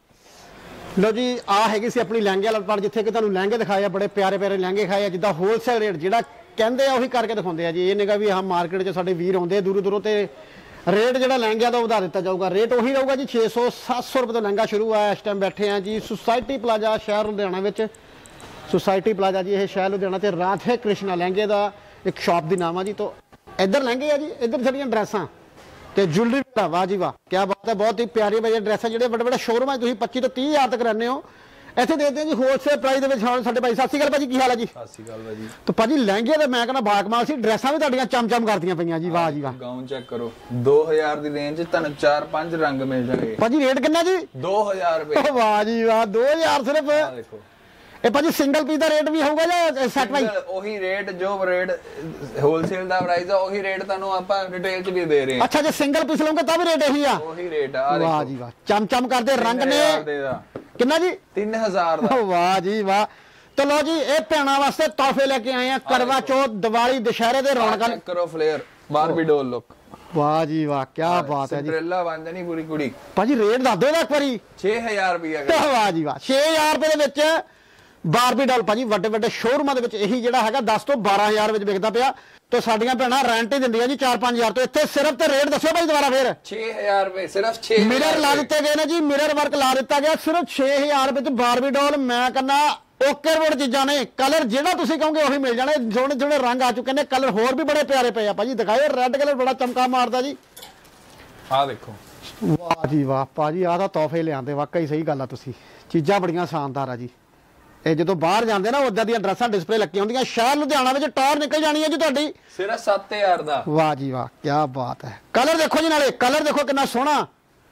ਲੋ ਜੀ ਆ ਹੈਗੀ ਸੀ ਆਪਣੀ ਲਹਿੰਗੇ ਵਾਲਾ ਪਰ ਜਿੱਥੇ ਕਿ ਤੁਹਾਨੂੰ ਲਹਿੰਗੇ ਦਿਖਾਏ ਆ, ਬੜੇ ਪਿਆਰੇ ਪਿਆਰੇ ਲਹਿੰਗੇ ਖਾਏ ਆ, ਜਿੱਦਾਂ ਹੋਲਸੇਲ ਰੇਟ ਜਿਹੜਾ ਕਹਿੰਦੇ ਆ ਉਹੀ ਕਰਕੇ ਦਿਖਾਉਂਦੇ ਆ ਜੀ। ਇਹ ਨਹੀਂਗਾ ਵੀ ਹਾਂ ਮਾਰਕੀਟ 'ਚ ਸਾਡੇ ਵੀਰ ਆਉਂਦੇ ਦੂਰੋਂ ਦੂਰੋਂ ਤੇ ਰੇਟ ਜਿਹੜਾ ਲਹਿੰਗਿਆਂ ਦਾ ਵਧਾ ਦਿੱਤਾ ਜਾਊਗਾ। ਰੇਟ ਉਹੀ ਰਹੂਗਾ ਜੀ, 600-700 ਰੁਪਏ ਤੋਂ ਲਹਿੰਗਾ ਸ਼ੁਰੂ ਆ। ਇਸ ਟਾਈਮ ਬੈਠੇ ਆ ਜੀ ਸੁਸਾਇਟੀ ਪਲਾਜ਼ਾ ਸ਼ਹਿਰ ਲੁਧਿਆਣਾ ਵਿੱਚ। ਸੁਸਾਇਟੀ ਪਲਾਜ਼ਾ ਜੀ ਇਹ ਸ਼ਹਿਰ ਲੁਧਿਆਣਾ ਤੇ ਰਾਧੇ ਕ੍ਰਿਸ਼ਨਾ ਲਹਿੰਗੇ ਦਾ ਇੱਕ ਸ਼ਾਪ ਦੀ ਨਾਮ ਆ ਜੀ। ਤੋਂ ਇੱਧਰ ਲਹਿੰਗੇ ਆ ਜੀ, ਇੱਧਰ ਸਾਡੀਆਂ ਡਰੈਸਾਂ ਤੇ ਜੁਐਲਰੀ। ਵਾਹ ਜੀ ਵਾਹ, ਕੀ ਬਾਤ ਹੈ, ਬਹੁਤ ਹੀ ਪਿਆਰੀ ਭਾਈ ਡਰੈਸਾਂ ਜਿਹੜੇ ਵੱਡੇ ਵੱਡੇ ਸ਼ੋਰੂਮਾਂ 'ਚ ਤੁਸੀਂ 25 ਤੋਂ 30 ਹਜ਼ਾਰ ਤੱਕ ਰਹਿੰਦੇ ਹੋ, ਇੱਥੇ ਦੇ ਦਿੰਦੇ ਜੀ ਹੋਲਸੇਲ ਪ੍ਰਾਈਸ ਦੇ ਵਿੱਚ। ਸਾਡੇ ਭਾਈ ਸਤਿ ਸ਼੍ਰੀ ਅਕਾਲ ਭਾਜੀ, ਕੀ ਹਾਲ ਹੈ ਜੀ? ਸਤਿ ਸ਼੍ਰੀ ਅਕਾਲ ਭਾਜੀ। ਤਾਂ ਭਾਜੀ ਲਹਿੰਗੇ ਤੇ ਮੈਂ ਕਹਿੰਦਾ ਬਾਕਮਾਲ ਸੀ, ਡਰੈਸਾਂ ਵੀ ਤੁਹਾਡੀਆਂ ਚਮਚਮ ਕਰਦੀਆਂ ਪਈਆਂ ਜੀ। ਵਾਹ ਜੀ ਵਾਹ, ਗਾਊਨ ਚੈੱਕ ਕਰੋ, 2000 ਦੀ ਰੇਂਜ 'ਚ ਤੁਹਾਨੂੰ 4-5 ਰੰਗ ਮਿਲ ਜਾਣਗੇ। ਭਾਜੀ ਰੇਟ ਕਿੰਨਾ ਜੀ? 2000 ਰੁਪਏ। ਵਾਹ ਜੀ ਵਾਹ, 2000 ਸਿਰਫ। ਆ ਦੇਖੋ, ਇਹ ਭਾਜੀ ਸਿੰਗਲ ਪੀਸ ਦਾ ਰੇਟ ਵੀ ਹੋਊਗਾ ਜਾਂ ਸੈਟ ਵਾਈਜ਼? ਉਹੀ ਰੇਟ ਜੋ ਰੇਟ ਹੋਲਸੇਲ ਦਾ ਪ੍ਰਾਈਸ ਆ, ਉਹੀ ਰੇਟ ਤੁਹਾਨੂੰ ਆਪਾਂ ਰਿਟੇਲ 'ਚ ਵੀ ਦੇ ਰਹੇ ਹਾਂ। ਅੱਛਾ, ਜੇ ਸਿੰਗਲ ਪੀਸ ਲਓਗੇ ਤਾਂ ਵੀ ਰੇਟ ਇਹੀ ਆ? ਉਹੀ ਰੇਟ ਆ। ਵਾਹ ਜੀ ਵਾਹ, ਚਮਚਮ ਕਰਦੇ ਰੰਗ ਨੇ। ਕਿੰਨਾ ਜੀ? 3000 ਦਾ। ਵਾਹ ਜੀ ਵਾਹ। ਚਲੋ ਜੀ ਇਹ ਭੈਣਾਂ ਵਾਸਤੇ ਤੋਹਫੇ ਲੈ ਕੇ ਆਏ ਆ, ਕਰਵਾ ਚੌਥ, ਦੀਵਾਲੀ, ਦੁਸ਼ਹਿਰੇ ਦੇ ਰੌਣਕਾਂ। ਚੈੱਕ ਕਰੋ ਫਲੇਅਰ, ਬਾਰਬੀ ਡੋਲ ਲੁੱਕ। ਵਾਹ ਜੀ ਵਾਹ, ਕੀ ਬਾਤ ਹੈ ਜੀ। ਸਿੰਡਰੇਲਾ ਬਣ ਜਾਣੀ ਪੂਰੀ ਕੁੜੀ। ਭਾਜੀ ਰੇਟ ਦੱਸ ਦਿਓ ਇੱਕ ਵਾਰੀ। 6000 ਰੁਪਏ। ਵਾਹ ਜੀ ਵਾਹ, 6000 ਰੁਪਏ ਦੇ ਵਿੱਚ ਬਾਰਬੀ ਡਾਲ। ਭਾਜੀ ਵੱਡੇ ਵੱਡੇ ਸ਼ੋਰੂਮਾਂ ਦੇ ਵਿੱਚ ਇਹੀ ਜਿਹੜਾ ਹੈਗਾ 10 ਤੋਂ 12000 ਵਿੱਚ ਵਿਕਦਾ ਪਿਆ। ਤੇ ਸਾਡੀਆਂ ਭੈਣਾਂ ਰੈਂਟ ਹੀ ਦਿੰਦੀਆਂ ਜੀ 4-5000 ਤੋਂ। ਇੱਥੇ ਸਿਰਫ ਤੇ ਰੇਟ ਦੱਸੋ ਭਾਈ ਦੁਬਾਰਾ ਫੇਰ। 6000 ਰੁਪਏ ਸਿਰਫ। 6 ਮਿਰਰ ਲਾ ਦਿੱਤੇ ਗਏ ਨੇ ਜੀ, ਮਿਰਰ ਵਰਕ ਲਾ ਦਿੱਤਾ ਗਿਆ ਸਿਰਫ 6000 ਵਿੱਚ ਬਾਰਬੀ ਡਾਲ। ਮੈਂ ਕਹਿੰਦਾ ਓਕੇ ਰਿਪੋਰਟ ਚੀਜ਼ਾਂ ਨੇ। ਕਲਰ ਜਿਹੜਾ ਤੁਸੀਂ ਕਹੋਗੇ ਉਹੀ ਮਿਲ ਜਾਣੇ। ਸੋਹਣੇ ਸੋਹਣੇ ਰੰਗ ਆ ਚੁੱਕੇ ਨੇ, ਕਲਰ ਹੋਰ ਵੀ ਬੜੇ ਪਿਆਰੇ ਪਏ ਆ ਭਾਜੀ। ਦਿਖਾਓ ਰੈੱਡ ਕਲਰ ਬੜਾ ਚਮਕਾ ਮਾਰਦਾ ਜੀ। ਆ ਦੇਖੋ, ਵਾਹ ਜੀ ਵਾਹ ਭਾਜੀ, ਆਹ ਤਾਂ ਤੋਹਫੇ ਲਿਆਂਦੇ, ਵਾਕਈ ਸਹੀ ਗੱਲ ਆ। ਤੁਸੀਂ ਚੀਜ਼ਾਂ ਬੜੀਆਂ ਸ਼ਾਨਦਾਰ ਆ ਜੀ। ਇਹ ਜਦੋਂ ਬਾਹਰ ਜਾਂਦੇ ਨਾ ਉਦਾਂ ਦੀਆਂ ਡਰੈਸਾਂ ਡਿਸਪਲੇ ਲੱਗੀਆਂ ਹੁੰਦੀਆਂ। ਸ਼ਹਿਰ ਲੁਧਿਆਣਾ ਵਿੱਚ ਟੌਰ ਨਿਕਲ ਜਾਣੀ ਹੈ ਜੀ ਤੁਹਾਡੀ। ਸਿਰਫ 7000 ਦਾ। ਵਾਹ ਜੀ ਵਾਹ, ਕੀ ਬਾਤ ਹੈ। ਕਲਰ ਦੇਖੋ ਜੀ, ਨਾਲੇ ਕਲਰ ਦੇਖੋ ਕਿੰਨਾ ਸੋਹਣਾ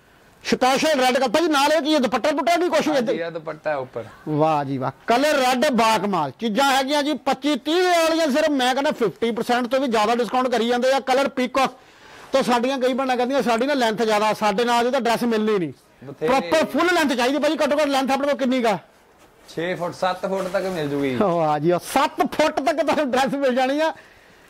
ਸਪੈਸ਼ਲ ਰੈੱਡ ਕੱਪੜਾ ਜੀ। ਨਾਲੇ ਕੀ ਦੁਪੱਟਾ ਦੁਪੱਟਾ ਵੀ ਕੁਛ ਇਹ ਦੁਪੱਟਾ ਉੱਪਰ। ਵਾਹ ਜੀ ਵਾਹ, ਕਲਰ ਰੈੱਡ ਬਾਕਮਾਲ। ਚੀਜ਼ਾਂ ਹੈਗੀਆਂ ਜੀ 25-30 ਵਾਲੀਆਂ ਸਿਰਫ ਮੈਂ ਕਹਿੰਦਾ 50% ਤੋਂ ਵੀ ਜ਼ਿਆਦਾ ਡਿਸਕਾਊਂਟ ਕਰੀ ਜਾਂਦੇ ਆ। ਕਲਰ ਪੀਕੌਕ ਤੋਂ ਸਾਡੀਆਂ ਕਈ ਭੈਣਾਂ ਕਹਿੰਦੀਆਂ ਸਾਡੀ ਨਾ ਲੈਂਥ ਜ਼ਿਆਦਾ, ਸਾਡੇ ਨਾਲ ਜੀ ਤਾਂ ਡਰੈਸ ਮਿਲਣੀ ਨਹੀਂ। ਪ੍ਰੋਪਰ ਫੁੱਲ ਲੈਂਥ ਚਾਹੀਦੀ ਭਾਜੀ। ਘੱਟੋ ਘੱਟ ਲੈਂਥ ਆਪਣੇ ਕੋਲ ਕਿੰਨੀ ਕਾ? 6 ਫੁੱਟ 7 ਫੁੱਟ ਤੱਕ ਮਿਲ ਜੂਗੀ। ਵਾਹ ਜੀ 7 ਫੁੱਟ ਤੱਕ ਤੁਹਾਨੂੰ ਡਰੈਸ ਮਿਲ ਜਾਣੀ ਆ।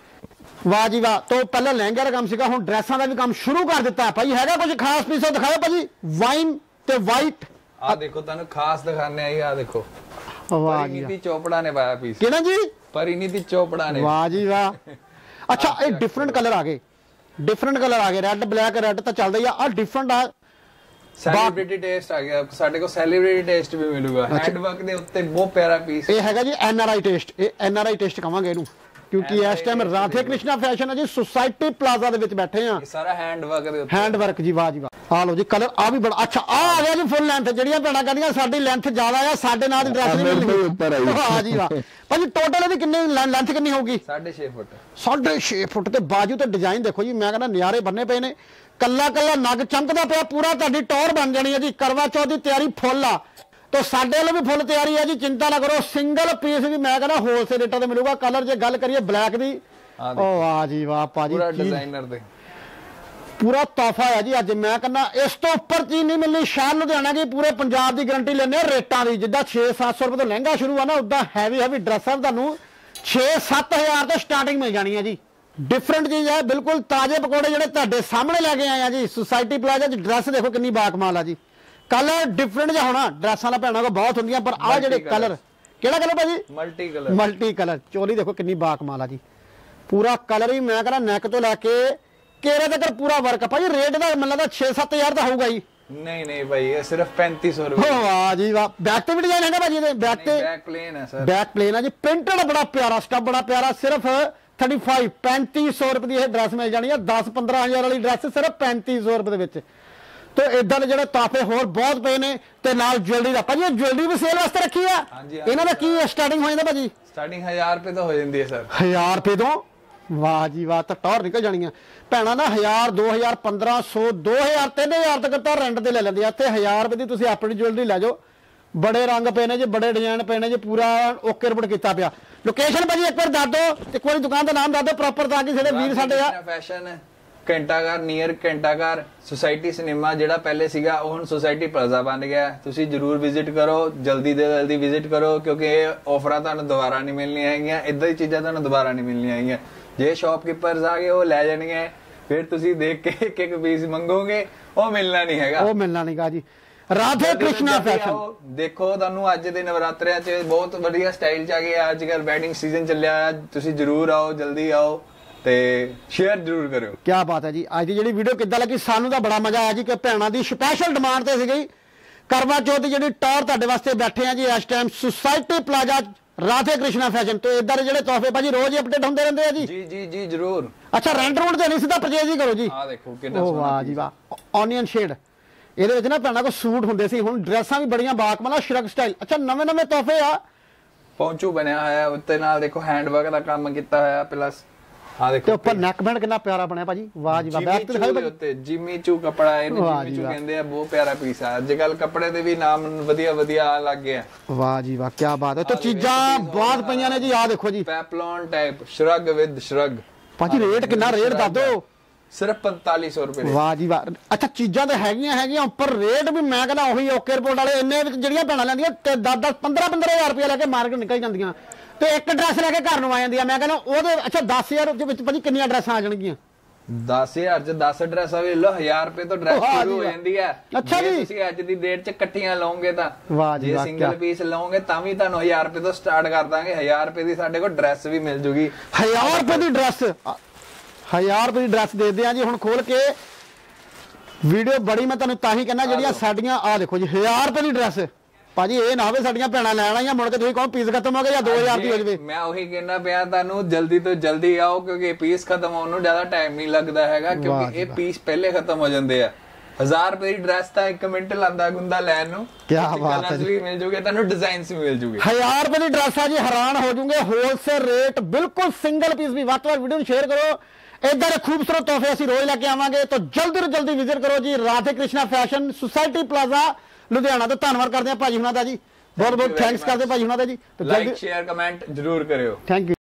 ਵਾਹ ਜੀ ਵਾਹ। ਤੋਂ ਪਹਿਲਾਂ ਲਹਿੰਗੇ ਦਾ ਕੰਮ ਸੀਗਾ, ਹੁਣ ਡਰੈਸਾਂ ਦਾ ਵੀ ਕੰਮ ਸ਼ੁਰੂ ਕਰ ਦਿੱਤਾ ਭਾਈ। ਹੈਗਾ ਕੁਝ ਖਾਸ ਪੀਸ ਦਿਖਾਓ ਭਾਜੀ। ਵਾਈਨ ਤੇ ਵਾਈਟ। ਆ ਦੇਖੋ, ਤੁਹਾਨੂੰ ਖਾਸ ਦਿਖਾਣੇ ਆਈ। ਆ ਦੇਖੋ, ਵਾਹ ਜੀ ਪਰਿਨੀਤੀ ਚੋਪੜਾ ਨੇ ਪਾਇਆ ਪੀਸ। ਕਿਹੜਾ ਜੀ? ਪਰਿਨੀਤੀ ਚੋਪੜਾ ਨੇ। ਵਾਹ ਜੀ ਵਾਹ। ਅੱਛਾ, ਇਹ ਡਿਫਰੈਂਟ ਕਲਰ ਆ ਗਏ, ਡਿਫਰੈਂਟ ਕਲਰ ਆ ਗਏ। ਰੈੱਡ ਬਲੈਕ, ਰੈੱਡ ਤਾਂ ਚੱਲਦਾ ਹੀ ਆ ਡਿਫਰੈਂਟ ਆ। ਸੈਲੀਬ੍ਰਿਟੀ ਟੇਸਟ ਆ ਗਿਆ ਸਾਡੇ ਕੋਲ। ਸੈਲੀਬ੍ਰਿਟੀ ਟੇਸਟ ਵੀ ਮਿਲੂਗਾ ਹੈਂਡ ਵਰਕ ਦੇ ਉੱਤੇ, ਬਹੁਤ ਪਿਆਰਾ ਪੀਸ। ਇਹ ਹੈਗਾ ਜੀ NRI ਟੇਸਟ। ਇਹ NRI ਟੇਸਟ ਕਵਾਂਗੇ ਇਹਨੂੰ, ਕਿਉਂਕਿ ਇਸ ਟਾਈਮ ਰਾਧੇ ਕ੍ਰਿਸ਼ਨਾ ਫੈਸ਼ਨ ਹੈ ਜੀ। ਸੁਸਾਇਟੀ ਪਲਾਜ਼ਾ ਦੇ ਵਿੱਚ ਬੈਠੇ ਆ। ਇਹ ਸਾਰਾ ਹੈਂਡ ਵਰਕ ਦੇ ਉੱਤੇ। ਹੈਂਡ ਵਰਕ ਜੀ। ਵਾਹ ਜੀ ਵਾਹ। ਆ ਲਓ ਜੀ ਕਲਰ ਆ ਵੀ ਬੜਾ ਅੱਛਾ। ਆ ਗਿਆ ਜੀ ਫੁੱਲ ਲੈਂਥ। ਜਿਹੜੀਆਂ ਭੈਣਾਂ ਕਹਿੰਦੀਆਂ ਸਾਡੀ ਲੈਂਥ ਜ਼ਿਆਦਾ ਆ, ਸਾਡੇ ਨਾਲ ਦੀ ਡਰੈਸ ਨਹੀਂ ਮਿਲਣੀ। ਵਾਹ ਜੀ ਵਾਹ। ਭਾਜੀ ਟੋਟਲ ਇਹਦੀ ਕਿੰਨੀ ਲੈਂਥ ਕਿੰਨੀ ਹੋਊਗੀ? 6.5 ਫੁੱਟ। 6.5 ਫੁੱਟ ਤੇ ਬਾਜੂ ਤੇ ਡਿਜ਼ਾਈਨ ਦੇਖੋ ਜੀ, ਮੈਂ ਕਹਿੰਦਾ ਨਿਆਰੇ ਬੰਨੇ ਪਏ ਨੇ। ਕੱਲਾ ਕੱਲਾ ਨਗ ਚਮਕਦਾ ਪਿਆ, ਪੂਰਾ ਤੁਹਾਡੀ ਟੌਰ ਬਣ ਜਾਣੀ ਹੈ ਜੀ। ਕਰਵਾ ਚੌਥ ਦੀ ਤਿਆਰੀ ਫੁੱਲ ਆ। तो साडे वालों भी फुल तैयारी है जी, चिंता ना करो। सिंगल पीस भी मैं कहना होलसेल रेटा ते मिलूगा। कलर जे गल करिए ब्लैक दी, ओ वाह जी वाह पाजी, पूरा डिजाइनर दे पूरा तोहफा है जी। अज मैं कहना इस तो उपर चीज नहीं मिलनी। शहर लुधियाना की पूरे पंजाब की गारंटी लेने रेटा की। जिदा 600-700 रुपए तो लहंगा शुरू है ना, उदा हैवी हैवी ड्रेसा तुहानू 6-7 हज़ार तो स्टार्टिंग मिल जानी है जी। डिफरेंट चीज है, बिल्कुल ताजे पकौड़े जो तुहाडे सामने लैके आए हैं जी। सोसाइटी प्लाजा ड्रेस देखो कितनी बाकमाल है जी। कलर डिफरेंट जो होना ड्रेसा भैनों को बहुत होंगे, पर आ जो कलर केड़ा कलर भाजी मल्टी कलर चोली देखो कितनी बाकमाल है जी। पूरा कलर ही मैं कहना नैक तो लैके केरे तक पूरा वर्क है भाजी। रेट का मतलब 6-7 हज़ार का होगा जी? नहीं भाई, ये सिर्फ 3500 रुपए। वाह जी वाह। बैक पे भी डिजाइन है भाजी? बैक पे बैक प्लेन है सर। बैक प्लेन है जी, प्रिंटेड बड़ा प्यारा, स्टफ बड़ा प्यारा। सिर्फ 3500 रुपए की ड्रेस मिल जानी है। 10-15 हज़ार वाली ड्रेस सिर्फ 3500 रुपए के। तो इदा के जो तोहफे होर बहुत पे ने ते नाल ज्वेलरी का भाजी। ज्वेलरी भी सेल वास्ते रखी है? इन्हां दा की स्टार्टिंग हो जाता भाजी? स्टार्टिंग 1000 रुपए तो हो जाती है सर। 1000 रुपए तो? वाह जी वाह, तो टॉर निकल जानी है भैणा ना। 1000, 2000, 1500, 2000, 3000 तक तो रेंट ते ले लेंदे आ। ते 1000 रुपए की तुसीं अपनी ज्वेलरी लै जाओ। बड़े रंग पे ने जी, बड़े डिजाइन पे ने जी, पूरा ओके रिपोर्ट किया पिया। लोकेशन भाजी एक बार दस दो, एक बार दुकान का नाम दस दो प्रॉपर, ताकि साडे वीर साडे आ फैशन घंटाघर नियर घंटाघर सोसाइटी सिनेमा ਜਿਹੜਾ ਪਹਿਲੇ ਸੀਗਾ ਉਹ ਹੁਣ सोसाइटी प्लाजा बन गया। ਤੁਸੀਂ ਜਰੂਰ ਵਿਜ਼ਿਟ ਕਰੋ, ਜਲਦੀ ਤੋਂ ਜਲਦੀ ਵਿਜ਼ਿਟ ਕਰੋ, ਕਿਉਂਕਿ ਇਹ ਆਫਰਾਂ ਤੁਹਾਨੂੰ ਦੁਬਾਰਾ ਨਹੀਂ ਮਿਲਣੀਆਂ ਹੈਗੀਆਂ। ਇਦਾਂ ਦੀ ਚੀਜ਼ਾਂ ਤੁਹਾਨੂੰ ਦੁਬਾਰਾ ਨਹੀਂ ਮਿਲਣੀਆਂ ਹੈਗੀਆਂ। ਜੇ ਸ਼ਾਪਕੀਪਰਸ ਆ ਗਏ ਉਹ ਲੈ ਜਾਣਗੇ, ਫਿਰ ਤੁਸੀਂ ਦੇਖ ਕੇ ਇੱਕ ਇੱਕ ਪੀਸ ਮੰਗੋਗੇ, ਉਹ ਮਿਲਣਾ ਨਹੀਂ ਹੈਗਾ। ਉਹ ਮਿਲਣਾ ਨਹੀਂਗਾ ਜੀ। ਰਾਧੇ ਕ੍ਰਿਸ਼ਨਾ ਫੈਸ਼ਨ ਦੇਖੋ, ਤੁਹਾਨੂੰ ਅੱਜ ਦੇ ਨਵਰਾਤਰਿਆਂ 'ਚ ਬਹੁਤ ਵਧੀਆ ਸਟਾਈਲ 'ਚ ਆ ਗਿਆ। ਅੱਜ ਕੱਲ ਵੈਡਿੰਗ ਸੀਜ਼ਨ ਚੱਲਿਆ, ਤੁਸੀਂ ਜਰੂਰ ਆਓ, ਜਲਦੀ ਆਓ ਤੇ ਸ਼ੇਅਰ ਜ਼ਰੂਰ ਕਰਿਓ। ਕੀ ਬਾਤ ਹੈ ਜੀ। ਅੱਜ ਦੀ ਜਿਹੜੀ ਵੀਡੀਓ ਕਿੱਦਾਂ ਲੱਗੀ? ਸਾਨੂੰ ਤਾਂ ਬੜਾ ਮਜ਼ਾ ਆਇਆ ਜੀ, ਕਿ ਭੈਣਾਂ ਦੀ ਸਪੈਸ਼ਲ ਡਿਮਾਂਡ ਤੇ ਸੀਗੀ। ਕਰਵਾ ਚੌਥ ਦੀ ਜਿਹੜੀ ਟੌਰ ਤੁਹਾਡੇ ਵਾਸਤੇ ਬੈਠੇ ਆ ਜੀ ਇਸ time society plaza Radhe Krishna fashion. तो इधर ਜਿਹੜੇ ਤੋਹਫੇ ਭਾਜੀ ਰੋਜ਼ ਹੀ ਅਪਡੇਟ ਹੁੰਦੇ ਰਹਿੰਦੇ ਆ ਜੀ? ਜੀ ਜ਼ਰੂਰ। ਅੱਛਾ, ਰੈਂਟ ਰੂਟ ਤੇ ਨਹੀਂ, ਸਿੱਧਾ ਪਰਚੇਜ ਹੀ ਕਰੋ ਜੀ। ਆ ਦੇਖੋ ਕਿੰਨਾ ਸੋਹਣਾ। ਵਾਹ ਜੀ ਵਾਹ। ਔਨੀਅਨ ਸ਼ੇਡ ਇਹਦੇ ਵਿੱਚ ਨਾ ਭੈਣਾਂ ਕੋ ਸੂਟ ਹੁੰਦੇ ਸੀ, ਹੁਣ ਡਰੈਸਾਂ ਵੀ ਬੜੀਆਂ ਬਾਕਮਾਲ ਸ਼ਰਗ ਸਟਾਈਲ। ਅੱਛਾ, ਨਵੇਂ ਤੋਹਫੇ ਆ। ਪੌਂਚੂ ਬਣਿਆ ਹੋਇਆ ਉੱਤੇ, ਨਾਲ ਦੇਖੋ ਹੈਂਡ ਵਰਕ ਦਾ ਕੰਮ ਕੀਤਾ ਹੋਇਆ ਪਲੱਸ। ਆ ਦੇਖੋ ਤੇ ਉੱਪਰ ਨੈਕ ਬੈਂਡ ਕਿੰਨਾ ਪਿਆਰਾ ਬਣਿਆ ਭਾਜੀ। ਵਾਹ ਜੀ ਵਾਹ। ਬੈਕ ਤੇ ਦਿਖਾਓ ਉੱਤੇ ਜਿਮੀ ਚੂ ਕਪੜਾ ਹੈ, ਜਿਮੀ ਚੂ ਕਹਿੰਦੇ ਆ। ਬਹੁਤ ਪਿਆਰਾ ਪੀਸ ਆ। ਅੱਜ ਕੱਲ ਕੱਪੜੇ ਦੇ ਵੀ ਨਾਮ ਵਧੀਆ ਆ ਲੱਗ ਗਿਆ। ਵਾਹ ਜੀ ਵਾਹ, ਕੀ ਬਾਤ ਹੈ। ਤੇ ਚੀਜ਼ਾਂ ਬਹੁਤ ਪਈਆਂ ਨੇ ਜੀ। ਆ ਦੇਖੋ ਜੀ, ਪੈਪਲੌਨ ਟਾਈਪ ਸ਼ਰਗ ਵਿਦ ਸ਼ਰਗ। ਭਾਜੀ ਰੇਟ ਕਿੰਨਾ? ਰੇਟ ਦੱਸ ਦਿਓ। ਸਿਰਫ 4500 ਰੁਪਏ। ਵਾਹ ਜੀ ਵਾਹ। ਅੱਛਾ, ਚੀਜ਼ਾਂ ਤਾਂ ਹੈਗੀਆਂ ਉੱਪਰ, ਰੇਟ ਵੀ ਮੈਂ ਕਹਿੰਦਾ ਉਹੀ ਓਕੇ ਰਿਪੋਰਟ ਵਾਲੇ। ਇੰਨੇ ਵਿੱਚ ਜਿਹੜੀਆਂ ਭੈਣਾਂ ਲੈਂਦੀਆਂ 10-10, 15-15000 ਰੁਪਏ ਲੈ ਕੇ ਮਾਰਕੀਟ ਨਿਕਲ ਜਾਂਦੀਆਂ, ਤੇ ਇੱਕ ਡਰੈਸ ਲੈ ਕੇ ਘਰ ਨੂੰ ਆ ਜਾਂਦੀ ਆ। ਮੈਂ ਕਹਿੰਦਾ ਉਹਦੇ ਅੱਛਾ 10000 ਦੇ ਵਿੱਚ ਭਾਜੀ ਕਿੰਨੀਆਂ ਡਰੈਸਾਂ ਆ ਜਾਣਗੀਆਂ? 10000 ਚ 10 ਡਰੈਸਾਂ ਵੀ ਲਓ। 1000 ਰੁਪਏ ਤੋਂ ਡਰੈਸ ਸ਼ੁਰੂ ਹੋ ਜਾਂਦੀ ਹੈ। ਅੱਛਾ ਜੀ। ਤੁਸੀਂ ਅੱਜ ਦੀ ਡੇਟ ਚ ਇਕੱਠੀਆਂ ਲਓਗੇ ਤਾਂ, ਵਾਹ ਜੀ ਵਾਹ। ਜੇ ਸਿੰਗਲ ਪੀਸ ਲਓਗੇ ਤਾਂ ਵੀ ਤੁਹਾਨੂੰ 1000 ਰੁਪਏ ਤੋਂ ਸਟਾਰਟ ਕਰ ਦਾਂਗੇ। 1000 ਰੁਪਏ ਦੀ ਸਾਡੇ ਕੋਲ ਡਰੈਸ ਵੀ ਮਿਲ ਜੂਗੀ। 1000 ਰੁਪਏ ਦੀ ਡਰੈਸ, 1000 ਰੁਪਏ ਦੀ ਡਰੈਸ ਦੇ ਦਿਆਂ ਜੀ। ਹੁਣ ਖੋਲ ਕੇ ਵੀਡੀਓ ਬੜੀ ਮੈਂ ਤੁਹਾਨੂੰ ਤਾਂ ਹੀ ਕਹਿੰਦਾ, ਜਿਹੜੀਆਂ ਸਾਡੀਆਂ ਆ ਦੇਖੋ ਜੀ 1000 ਰੁਪਏ ਦੀ ਡਰੈਸ। ਭਾਜੀ ਇਹ ਨਾ ਹੋਵੇ ਸਾਡੀਆਂ ਭੈਣਾਂ ਲੈਣ ਆਈਆਂ ਮੁੜ ਕੇ ਤੁਸੀਂ ਕਹੋ ਪੀਸ ਖਤਮ ਹੋ ਗਿਆ ਜਾਂ 2000 ਦੀ ਹੋ ਜਵੇ। ਮੈਂ ਉਹੀ ਕਹਿਣਾ ਪਿਆ ਤੁਹਾਨੂੰ, ਜਲਦੀ ਤੋਂ ਜਲਦੀ ਆਓ, ਕਿਉਂਕਿ ਪੀਸ ਖਤਮ ਹੋਣ ਨੂੰ ਜ਼ਿਆਦਾ ਟਾਈਮ ਨਹੀਂ ਲੱਗਦਾ ਹੈਗਾ, ਕਿਉਂਕਿ ਇਹ ਪੀਸ ਪਹਿਲੇ ਖਤਮ ਹੋ ਜਾਂਦੇ ਆ। 1000 ਰੁਪਏ ਦੀ ਡਰੈਸ ਤਾਂ 1 ਮਿੰਟ ਲਾਂਦਾ ਗੁੰਦਾ ਲੈਣ ਨੂੰ। ਕੀ ਬਾਤ ਹੈ ਜੀ। ਵੀ ਮਿਲ ਜੂਗੇ ਤੁਹਾਨੂੰ, ਡਿਜ਼ਾਈਨਸ ਵੀ ਮਿਲ ਜੂਗੇ। 1000 ਰੁਪਏ ਦੀ ਡਰੈਸ ਆ ਜੀ, ਹੈਰਾਨ ਹੋ ਜੂਗੇ। ਹੋਲਸੇਲ ਰੇਟ ਬਿਲਕੁਲ, ਸਿੰਗਲ ਪੀਸ ਵੀ। ਵੱਧ ਤੋਂ ਵੱਧ ਵੀਡੀਓ ਨੂੰ ਸ਼ੇਅਰ ਕਰੋ। ਇਦਾਂ ਦੇ ਖੂਬਸੂਰਤ ਤੋਹਫੇ ਅਸੀਂ ਰੋਜ਼ ਲੈ ਕੇ ਆਵਾਂਗੇ। ਤਾਂ ਜਲਦੀ ਤੋਂ ਜਲਦੀ ਵਿਜ਼ਿਟ ਕਰੋ ਜੀ Radhe Krishna fashion, society plaza Ludhiana. ਤੋਂ ਧੰਨਵਾਦ ਕਰਦੇ ਆ ਭਾਜੀ ਹੁਣਾਂ ਦਾ ਜੀ, ਬਹੁਤ ਬਹੁਤ ਥੈਂਕਸ ਕਰਦੇ ਭਾਜੀ ਹੁਣਾਂ ਦਾ ਜੀ। ਲਾਈਕ ਸ਼ੇਅਰ ਕਮੈਂਟ ਜ਼ਰੂਰ ਕਰਿਓ। Thank you.